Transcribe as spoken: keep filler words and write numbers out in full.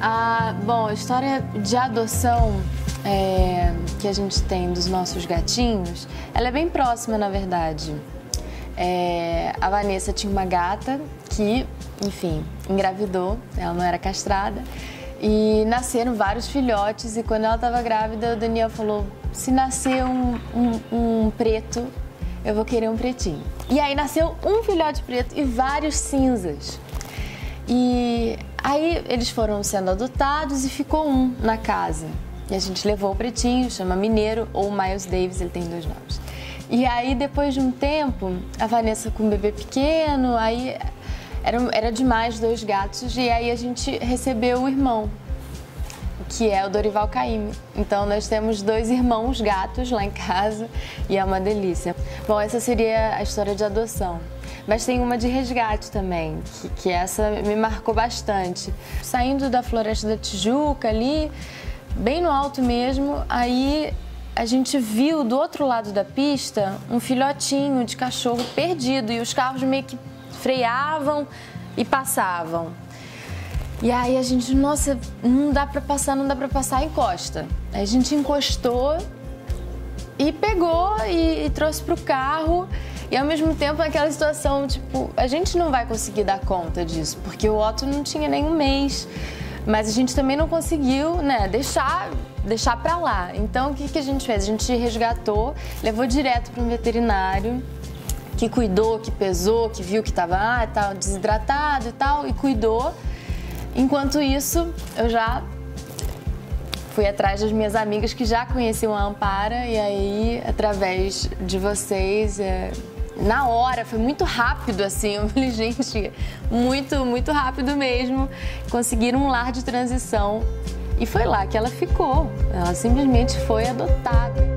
Ah, bom, a história de adoção é, que a gente tem dos nossos gatinhos, ela é bem próxima, na verdade. É, a Vanessa tinha uma gata que, enfim, engravidou, ela não era castrada, e nasceram vários filhotes, e quando ela estava grávida, o Daniel falou, se nascer um, um, um preto, eu vou querer um pretinho. E aí nasceu um filhote preto e vários cinzas. E aí eles foram sendo adotados e ficou um na casa. E a gente levou o pretinho, chama Mineiro ou Miles Davis, ele tem dois nomes. E aí depois de um tempo, a Vanessa com um bebê pequeno, aí era, era demais dois gatos, e aí a gente recebeu o irmão, que é o Dorival Caymmi. Então nós temos dois irmãos gatos lá em casa e é uma delícia. Bom, essa seria a história de adoção. Mas tem uma de resgate também, que, que essa me marcou bastante. Saindo da Floresta da Tijuca ali, bem no alto mesmo, aí a gente viu do outro lado da pista um filhotinho de cachorro perdido e os carros meio que freavam e passavam. E aí a gente, nossa, não dá pra passar, não dá pra passar, encosta. Aí a gente encostou e pegou e, e trouxe pro carro. E ao mesmo tempo aquela situação, tipo, a gente não vai conseguir dar conta disso, porque o Otto não tinha nem um mês. Mas a gente também não conseguiu, né, deixar, deixar pra lá. Então o que, que a gente fez? A gente resgatou, levou direto para um veterinário, que cuidou, que pesou, que viu que tava ah, tava desidratado e tal, e cuidou. Enquanto isso, eu já fui atrás das minhas amigas que já conheciam a Ampara, e aí, através de vocês, é, na hora, foi muito rápido, assim, eu falei, gente, muito, muito rápido mesmo, conseguiram um lar de transição, e foi lá que ela ficou, ela simplesmente foi adotada.